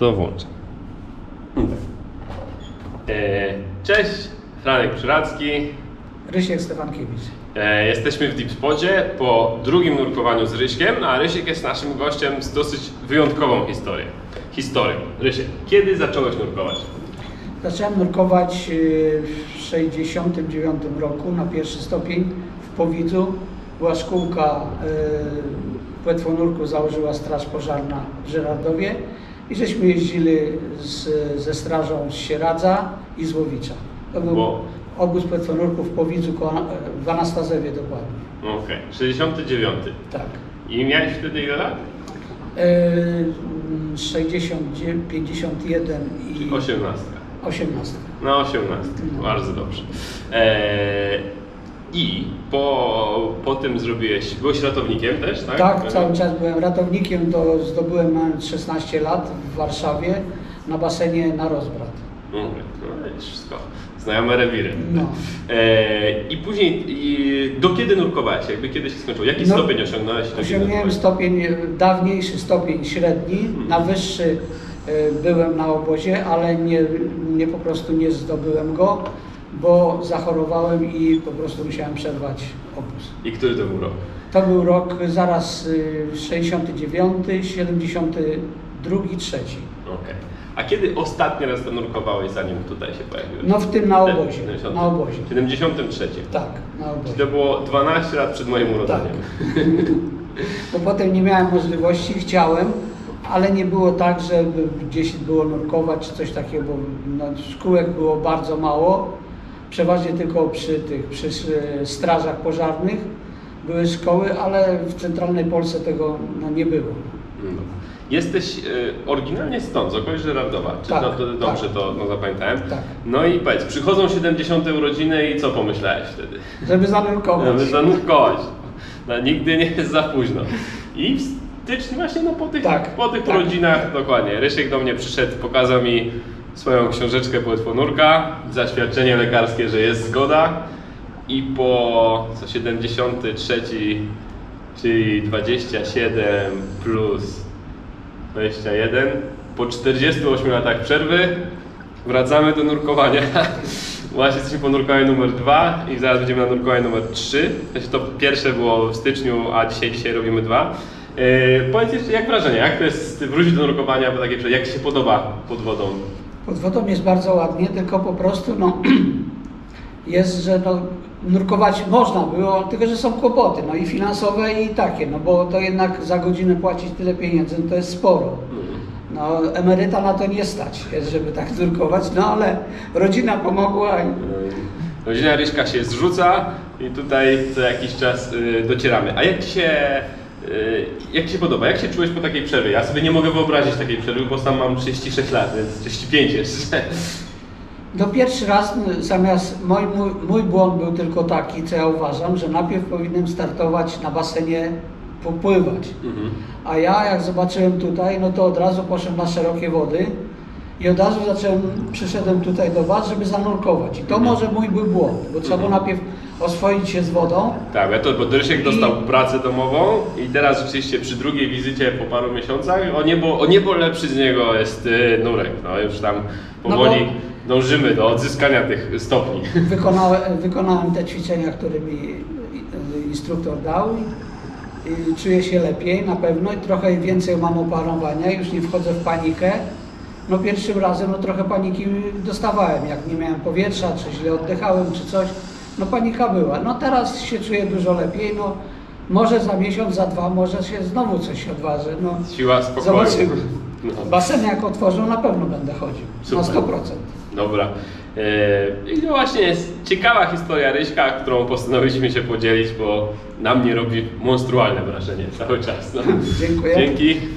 to włączę. Cześć, Franek Przyradzki. Rysiek Stefankiewicz. Jesteśmy w Deep Spocie po drugim nurkowaniu z Ryśkiem, a Rysiek jest naszym gościem z dosyć wyjątkową historią. Rysiek, kiedy zacząłeś nurkować? Zacząłem nurkować w 1969 roku na pierwszy stopień w Powidzu. Była szkółka płetwonurku, założyła Straż Pożarna w Żyrardowie i żeśmy jeździli ze strażą z Sieradza i z Łowicza. To był obóz płetwonurków w Powidzu, w Anastazewie dokładnie. Okej, 69. Tak. I miałeś wtedy ile lat? 60, 51 i... 18. 18. Na 18, no. Bardzo dobrze. I po tym byłeś ratownikiem też, tak? Tak, cały czas byłem ratownikiem, to zdobyłem mając 16 lat w Warszawie na basenie na Rozbrat. No wszystko, znajome rewiry. No. I później, do kiedy nurkowałeś? Jakby kiedy się skończyło? Jaki stopień osiągnąłeś? Osiągnąłem dawniejszy stopień średni, na wyższy byłem na obozie, ale po prostu nie zdobyłem go, bo zachorowałem i po prostu musiałem przerwać obóz. I który to był rok? To był rok zaraz 69, 72, 3. Okej. A kiedy ostatni raz to nurkowałeś, zanim tutaj się pojawiłeś? No w tym na obozie. Na obozie. 73. Tak, na obozie. Czyli to było 12 lat przed moim urodzeniem. Tak. Bo potem nie miałem możliwości, chciałem, ale nie było tak, żeby gdzieś było nurkować czy coś takiego, bo szkółek było bardzo mało. Przeważnie tylko przy strażach pożarnych były szkoły, ale w centralnej Polsce tego nie było. No. Jesteś oryginalnie stąd, z okolic Żyrardowa, czy tak, dobrze to zapamiętałem? Tak. No i powiedz, przychodzą 70. urodziny i co pomyślałeś wtedy? Żeby zanurkować. Żeby zanurkować. No, nigdy nie jest za późno. I w styczniu właśnie po tych urodzinach, dokładnie, Rysiek do mnie przyszedł, pokazał mi swoją książeczkę płetwonurka, zaświadczenie lekarskie, że jest zgoda i po 73, czyli 27 plus 21, po 48 latach przerwy wracamy do nurkowania. Właśnie jesteśmy po nurkowaniu numer 2 i zaraz będziemy na nurkowaniu numer 3. To pierwsze było w styczniu, a dzisiaj robimy 2. Powiedz jeszcze, jak wrażenie, jak to jest wrócić do nurkowania, bo jak Ci się podoba pod wodą? Pod wodą jest bardzo ładnie, tylko po prostu jest, że nurkować można było, tylko że są kłopoty, i finansowe i takie, bo to jednak za godzinę płacić tyle pieniędzy, to jest sporo. Emeryta na to nie stać, żeby tak nurkować, ale rodzina pomogła. Rodzina Ryśka się zrzuca i tutaj co jakiś czas docieramy. A jak Ci się podoba? Jak się czułeś po takiej przerwie? Ja sobie nie mogę wyobrazić takiej przerwy, bo sam mam 36 lat, więc 35 jeszcze. Pierwszy raz mój błąd był tylko taki, co ja uważam, że najpierw powinienem startować na basenie popływać. A ja jak zobaczyłem tutaj, to od razu poszedłem na szerokie wody i od razu przyszedłem tutaj do Was, żeby zanurkować. I to może mój był błąd, bo trzeba było najpierw oswoić się z wodą. Tak, bo Rysiek dostał pracę domową i teraz rzeczywiście przy drugiej wizycie po paru miesiącach o niebo lepszy z niego jest nurek. Już tam powoli dążymy do odzyskania tych stopni. Wykonałem te ćwiczenia, które mi instruktor dał i czuję się lepiej na pewno i trochę więcej mam oparowania, już nie wchodzę w panikę. Pierwszym razem trochę paniki dostawałem, jak nie miałem powietrza, czy źle oddychałem, czy coś. Panika była. Teraz się czuję dużo lepiej. Może za miesiąc, za 2, może się znowu coś odważy. Siła spokoju. Zobaczymy. Basen jak otworzą, na pewno będę chodził. Super. Na 100%. Dobra. I to właśnie jest ciekawa historia Ryśka, którą postanowiliśmy się podzielić, bo na mnie robi monstrualne wrażenie cały czas. Dziękuję. Dzięki.